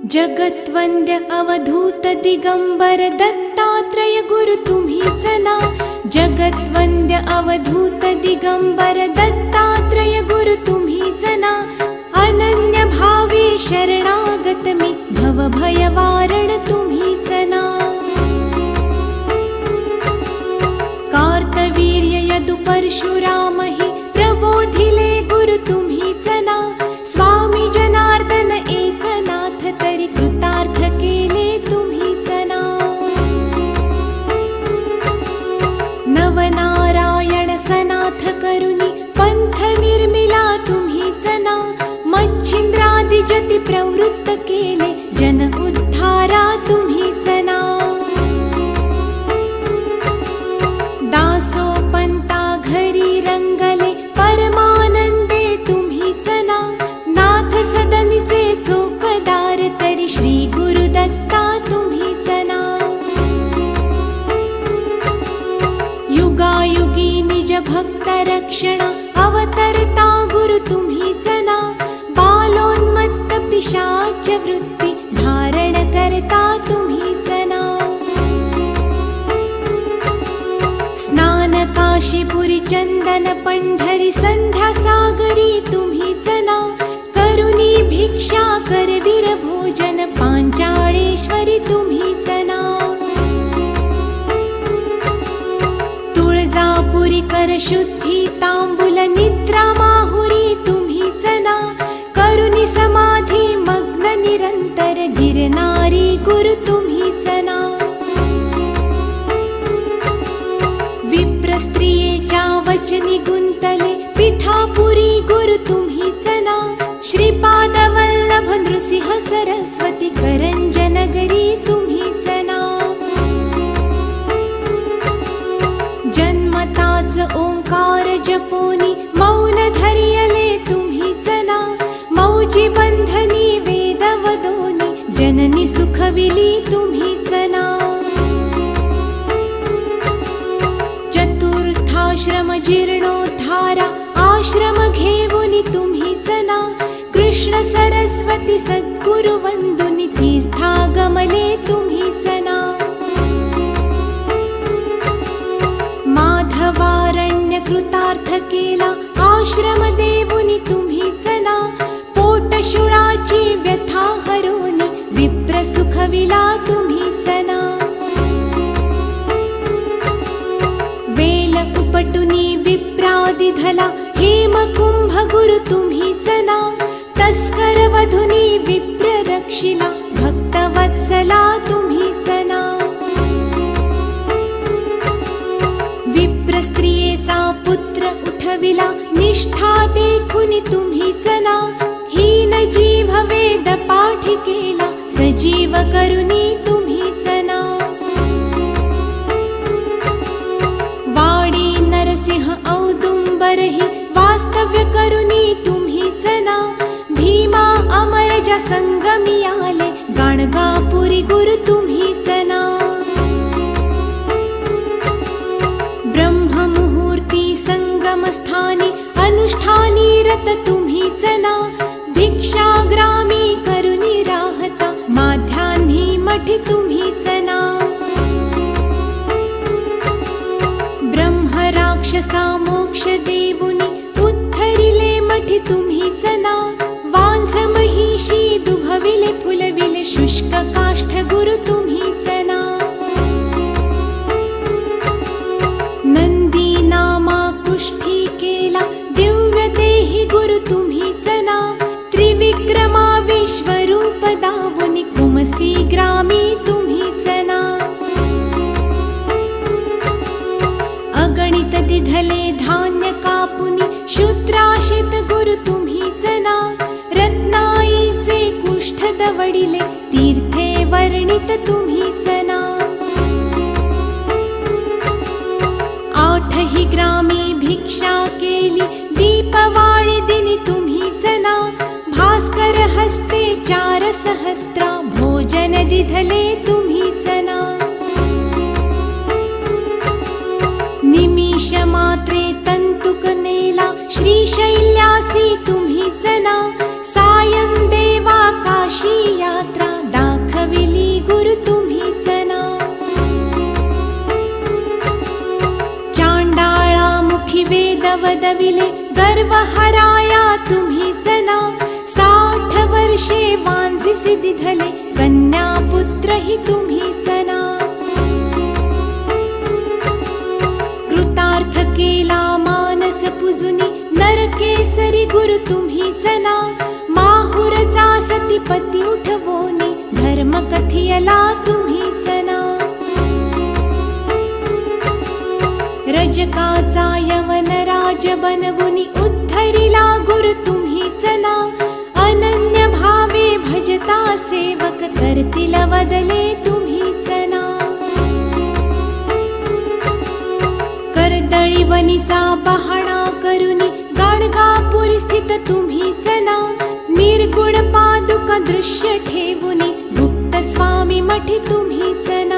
जगत्वंद्य अवधूत दिगंबर दत्तात्रय गुरु तुम्हीच ना। जगत्वंद्य अवधूत दिगंबर दत्तात्रय गुरु तुम्हीच ना। अनन्य भावे शरणागत मी भव भय वारण तुम्हीच ना। कार्तवीर्य यदु परशुराम हि प्रबोधिले गुरु तुम्हीच ना। स्वामी जनार्दन एकनाथ तरी कृतार्थ केले तुम्हीच ना। नवनारायण सनाथ करुणी पंथ निर्मिला तुम्हीच ना। मच्छिंद्रादि जति प्रवृत्त केले जन उद्धारा तुम्हीच ना। दासो पंता घरी रंगले परमानंदे तुम्हीच ना। नाथ सदनीचे चोपदार तरी श्री गुरुदत्ता तुम्हीच ना। युगायुगी निज भक्त रक्षण अवतरता गुरु तुम्हीच ना। बालोन्मत्त पिशाच वृत्ती धारण करता तुम्हीच ना। स्नान काशीपुरी चंदन पंढरी संध्या सागरी तुम्हीच ना। करुणी भिक्षा करवीर भोजन पांचाळेश्वरी तुम्हीच ना। तुळजापुरी कर शुद्धी तांबूल निद्रा माहुरी तुम्हीच ना। करुणी समाधी मग्न निरंतर गिरनारी गुरु तुम्हीच ना। विप्र स्त्रियेच्या वचनी गुंतले पिठापुरी गुरु तुम्हीच ना। श्रीपाद वल्लभ नृसिंह सरस्वती करंजनगरी तुम्हीच ना। जन्मताच ओंकार जपोनी मौन धरियले तुम्हीच ना। मौजी बंधनी वेद वदोनी जननी सुखविली तुम्हीच ना। चतुर्थाश्रम जीर्णोद्धारा आश्रम घेऊनी तुम्हीच ना। कृष्ण सरस्वती सद्गुरु वंदुनी तीर्थागमले तुम्हीच ना। माधवारण्य कृतार्थ केला आश्रम देवुनी तुम्हीच ना। पोटशुळाची व्यथा हरोनी विप्र सुखविला तुम्हीच ना। वेल उपटुनी विप्रादि धला हेमकुंभ गुरु तुम्हीच ना। तस्कर वधुनी विप्र रक्षिला भक्तवत्सला तुम्हीच ना। विप्र स्त्रियेचा पुत्र उठविला निष्ठा देखुनी तुम्हीच ना। हीन जीव वेद पाठ केला सजीव करुणी तुम्हीच ना। वाडी नरसिंह औदुंबरहि वास्तव्य करुणी तुम्हीच ना। भीमा अमरजा संगमी आले गाणगापुरी गुरु तुम्हीच ना। ब्रह्म मुहूर्ती संगम स्थानी अनुष्ठानी रत तुम्हीच ना। भिक्षाग्रामी करुणी राहता माध्यान्ही मठी तुम्हीच ना। ब्रह्म राक्षसा मोक्ष देवुनी उद्धरिले मठी तुम्हीच ना। वांझ महिषी दुभविले फुलविले शुष्क काष्ठ गुरु तुम्हीच ना। नंदी नामा कुष्ठी केला दिव्य देही गुरु तुम्हीच ना। त्रिविक्रमा विश्वरूप दावुनी कुमसी ग्रामी तुम्हीच ना। अगणित दिधले धान्य कापुनी शूद्राशित गुरु तुम्हीच ना। रत्नाईचे कुष्ठ दवडिले तीर्थे वर्णित तुम्हीच ना। आठही ग्रामी भिक्षा केली दीपवाळी दिनी तुम्हीच ना। भास्कर हस्ते 4 सहस्त्रा भोजन दिधले तुम्हीच ना। निमिष मात्रे तंतुक नेला श्रीशैल्यासी तुम्हीच ना। सायं देवा काशी यात्रा वदविले गर्व हराया तुम्हीच ना 60 वर्षे वांझिसी दिधले कन्या पुत्र ही तुम्हीच ना कृतार्थ केला मानस पुजुनी नरकेसरी गुरु तुम्हीच ना माहुरचा सतीपती उठवोनी धर्म कथियला तुम्हीच ना रजकाचा यवन राज बनवुनी उद्धरिला गुरु तुम्हीच ना अनन्य भावे भजता सेवक करतील वदले तुम्हीच ना कर्दळी वनीचा बहाणा करुनी गाणगापुरी स्थित तुम्हीच ना निर्गुण पादुका दृश्य ठेवुनी गुप्त स्वामी मठी तुम्हीच ना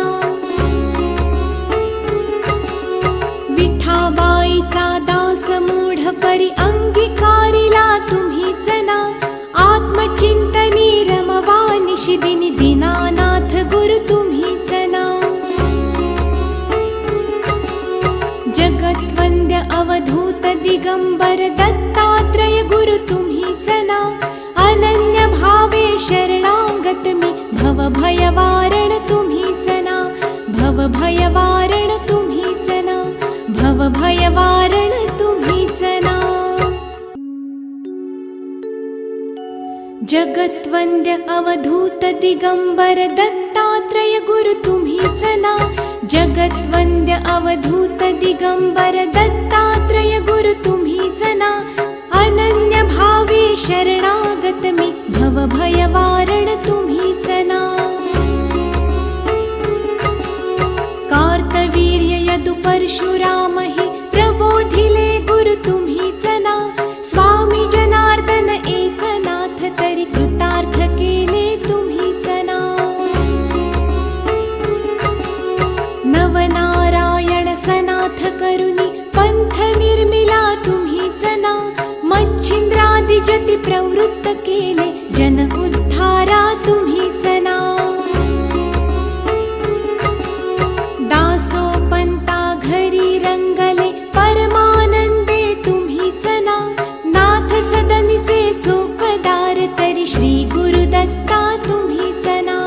विठाबाईचा दास मूढ परी अंगीकारिला तुम्हीच ना आत्मचिंतनी रमवा निशिदिनी दीनानाथ गुरु तुम्हीच ना जगत्वंद्य अवधूत दिगंबर दत्तात्रय गुरु तुम्हीच ना अनन्य भावे शरणागत मी भव भयवारण तुम्हीच ना भव भयवारण तुम्हीच ना भव भयवारण तुम्हीच ना जगत्वंद्य अवधूत दिगंबर दत्तात्रय गुरु तुम्हीच ना जगत्वंद्य अवधूत दिगंबर दत्तात्रय गुरु तुम्हीच ना अनन्य भावे शरणागत मी भव भयवारण तुम्हीच ना कार्तवीर्य यदु परशुराम हि प्रबोधिले गुरु तुम्हीच ना स्वामी जनार्दन एकनाथ तरी कृतार्थ केले तुम्हीच ना नवनारायण सनाथ करुनी पंथ निर्मिला तुम्हीच ना मच्छिंद्रादि जति प्रवृत्त केले जन उद्धारा तुम्हीच ना दासोपंता घरी रंगले परमानंदे तुम्हीच ना नाथ सदनीचे चोपदार तरी श्री गुरुदत्ता तुम्हीच ना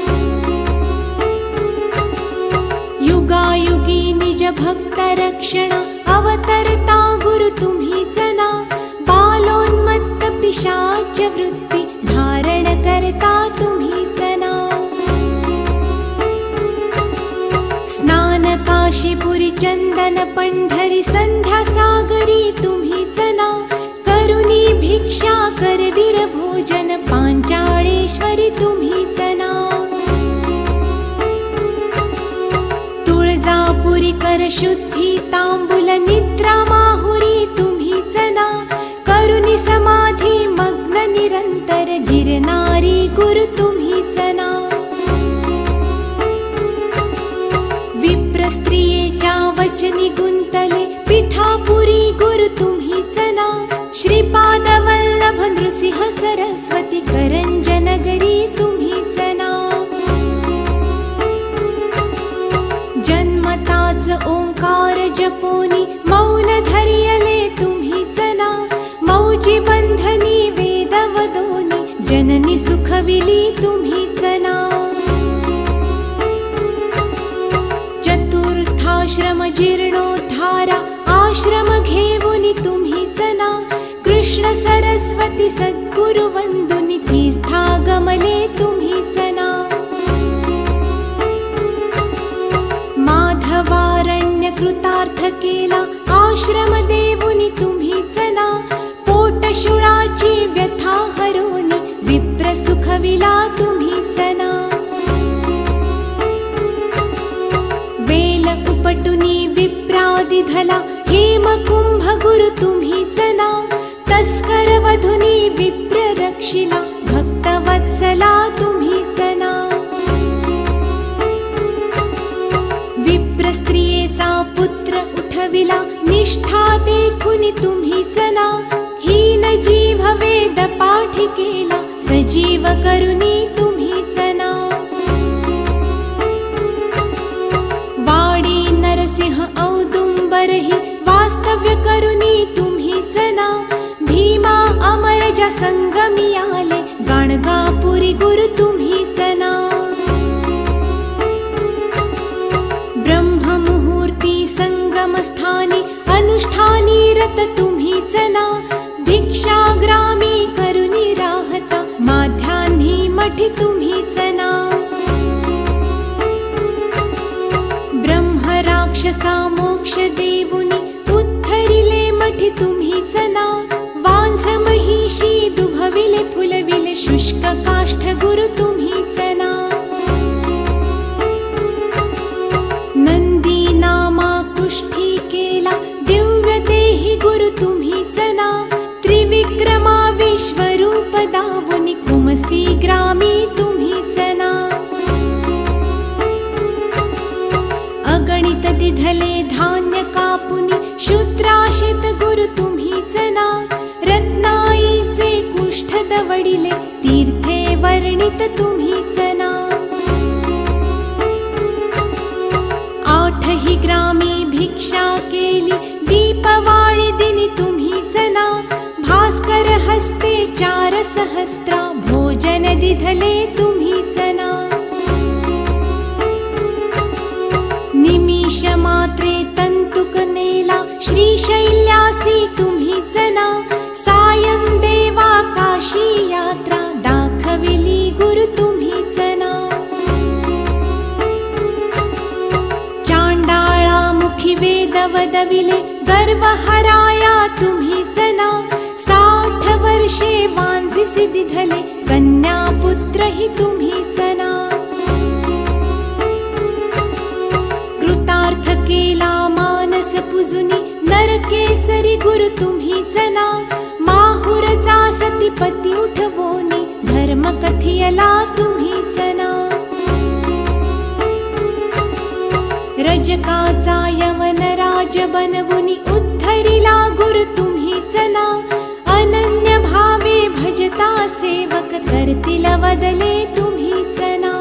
युगायुगी निज भक्त रक्षण अवतरता गुरु तुम्हीच ना बालोन्मत्त पिशाच वृत्ती धारण करता तुम्हीच ना स्नान काशीपुरी चंदन पंढरी संध्या सागरी तुम्हीच ना करुणी भिक्षा करवीर भोजन पांचाळेश्वरी तुम्हीच ना तुळजापुरी कर शुद्धी तांबूल निद्रा माहुरी तुम्हीच ना करुणी समाधी मग्न निरंतर गिरनारी गुरु तुम्हीच ना विप्र स्त्रियेच्या वचनी गुंतले पिठापुरी गुरु तुम्हीच ना श्रीपाद वल्लभ नृसिंह सरस्वती करंजनगरी तुम्हीच ना जन्मताच ओंकार जपोनी मौन धरियले तुम्हीच ना मौजी बंधनी वेद वदोनी जननी सुखविली तुम्हीच ना चतुर्थाश्रम जीर्णोद्धारा आश्रम घेवुनी तुम्हीच ना कृष्ण सरस्वती सद्गुरु वंदुनी तीर्थागमले तुम्हीच ना माधवारण्य कृतार्थ केला आश्रम देवुनी तुम्हीच ना पोटशुळाची व्यथा हरोनी विप्र सुखविला तुम्हीच ना वेल उपटुनी विप्रादिधला हेमकुंभ गुरु तुम्हीच ना तस्कर वधुनी विप्र रक्षिला भक्तवत्सला तुम्हीच ना विप्र स्त्रियेचा पुत्र उठविला निष्ठा देखुनी तुम्हीच ना हीन जीव वेद पाठी केला सजीव करुनी तुम्हीच ना वाडी नरसिंह औदुंबर ही वास्तव्य करुनी काष्ठ गुरु तुम्हीच ना। नंदी नामा कुष्ठी केला दिव्य देही गुरु तुम्हीच ना। त्रिविक्रमा विश्वरूप दावुनी कुमसी ग्रामी तुम्हीच ना। अगणित दिधले धान्य कापुनी शूद्राशित गुरु तुम्हीच ना। रत्नाईचे कुष्ठ दवडिले तीर्थे वर्णित तुम्हीच ना। आठही ग्रामी भिक्षा केली दीपवाळी दिनी तुम्हीच ना। भास्कर हस्ते 4 सहस्रा भोजन दिधले तुम्हीच ना। निमिष मात्रे तंतुक नेला श्रीशैल्यासी तुम्हीच ना। सायं देवा काशी यात्रा दाखविली गुरु तुम्हीच ना। चांडाळा मुखी वेद वदविले गर्व हराया तुम्हीच ना। 60 वर्षे वांझिसी दिधले कन्या पुत्र ही तुम्हीच ना। कृतार्थ केला मानस पुजुनी नरकेसरी गुरु तुम्हीच ना। माहुरचा सतीपती उठवोनी धर्म कथियला तुम्हीच ना। रजकाचा यवन राज बनवुनी उद्धरिला गुरु तुम्हीच ना। अनन्य भावे भजता सेवक करतील वदले तुम्हीच ना।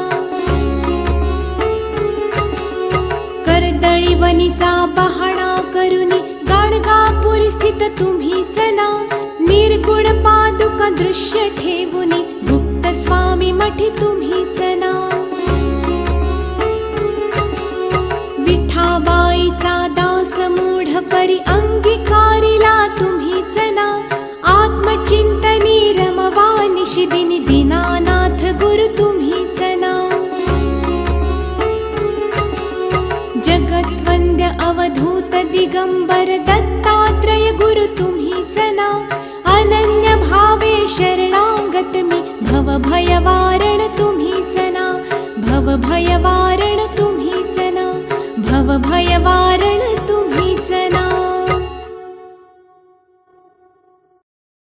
कर्दळीवनीचा बहाणा करुनी गाणगापुरी स्थित तुम्हीच ना। निर्गुण पादुका दृश्य ठेवुनी गुप्त स्वामी मठी तुम्हीच ना। विठाबाईचा दास मूढ परी अंगीकारिला तुम्हीच ना। आत्मचिंतनी रमवा निशिदिनी दीनानाथ गुरु तुम्हीच ना। जगद्वंद्य अवधूत दिगंबर दत्तात्रय गुरु तुम्हीच ना। अनन्य भावे शरणागत मी भव भय वारण तुम्हीच ना। भव भय वारण